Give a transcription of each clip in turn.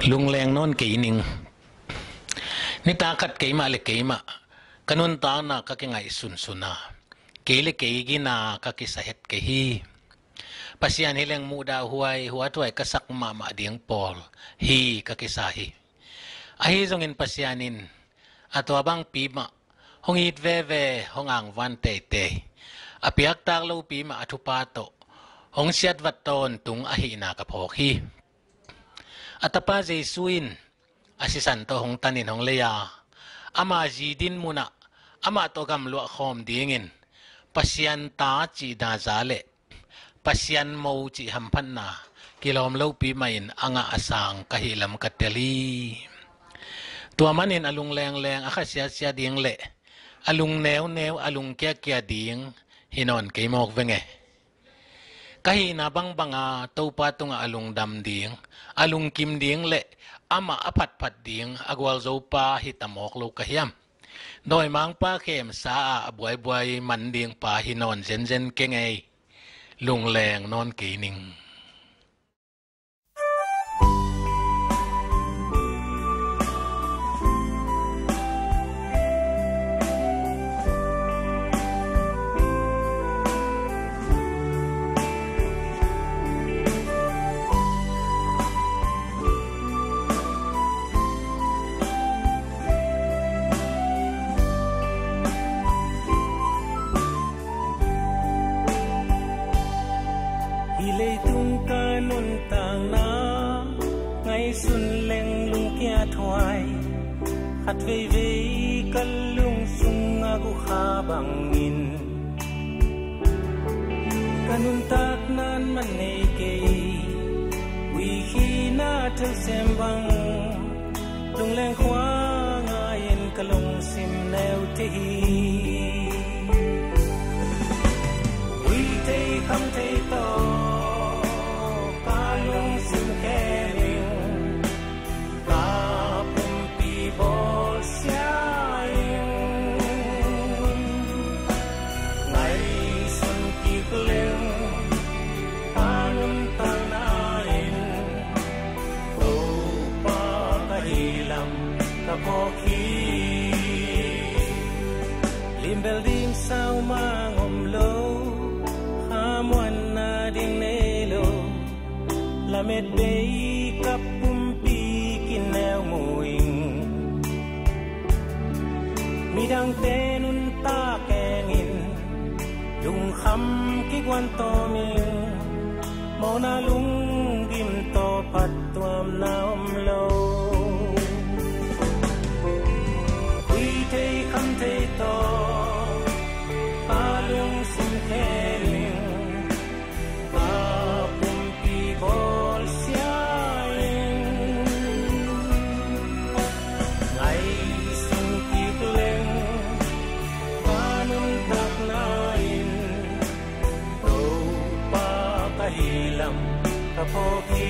ลุงแรงนอนกี่นิงนี่ตาขัดกี่มาเลยกี่มากันนตาหน้าก็กี่ไงสุนสุนากี่เลยกี่กินาก็กี่สาเหตุกี่ปัสยานเฮลังมูดาหัวตัวไอ้กษักมาเดียงปอลฮีก็กี่สาเหตุไอ้จงเงินปัสยานินอัตัวบางปีมาหงอิดเว่หงอ่างวันเตะอภิยักตากลูปีมาอธุปาโตหงเสียดวัดตนตุงอหินากับพอกฮีอัตปาเจสุอินอาศิสันโตหงตันินหงเลียอามาจีดินมุนะอามาโตกำลัวขอมดีเงินปัสยันตาจีดาซาเลปัสยันมูจีหัมพันนากิโลมลูปีมาอินอ่างอาสังกะฮิลำกัตเตลีตัวมันอินอลุงแรงอาคาเสียดิงเละอลุงแนวอลุงเกียดิงฮินอนเกยมอกเวงkahit na bang tau patong alung dam ding alung kim ding le ama apat ding agwal zo pa hitamok lo kahiam noi mang pa kem sa buai man ding pa hinon zen kengei lung leng non kining at vei kalung sunga gu khabangin kanun tak nan maneke wi hina thel sembang lung leng khwa ngayen kalung sim neu te wi te kham te to kalung sim ke limbel ding sao mangom lo hamwan na ding nelo lamet bei kapumpi kinel muing midang tenun ta kengin dung kham ki kwan to min mona lung gim to pat tuam naom lo wi te kham te to alung sim kheling apum pi bol siaing ngai sim ki kleng panum tak nain to pa kahilam kapoki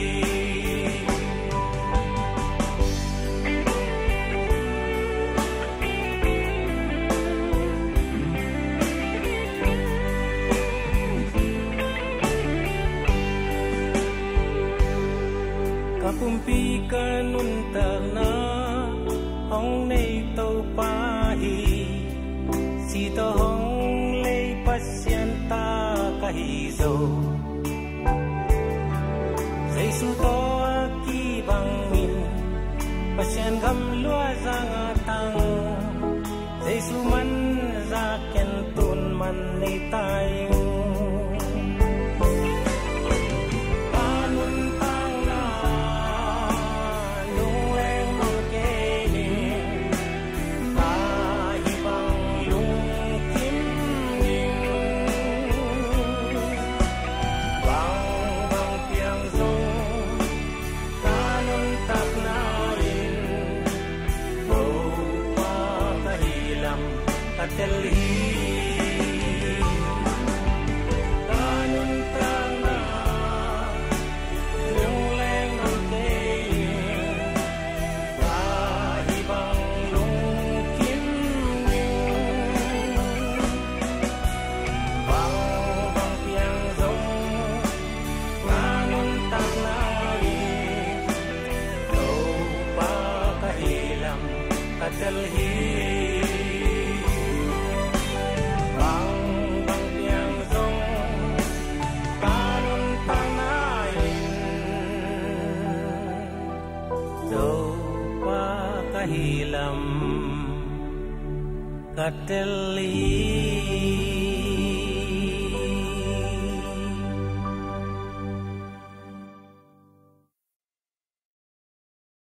pumpi kanun tarna hong nei to pa hi si to hong lei pasyan ta kahi zo jaisu to ki bangin pasyan gam lua zang atang jaisu man za ken tun man nei tai katalhi bang bang tiang song kanun panayin do pa kahilam katalhi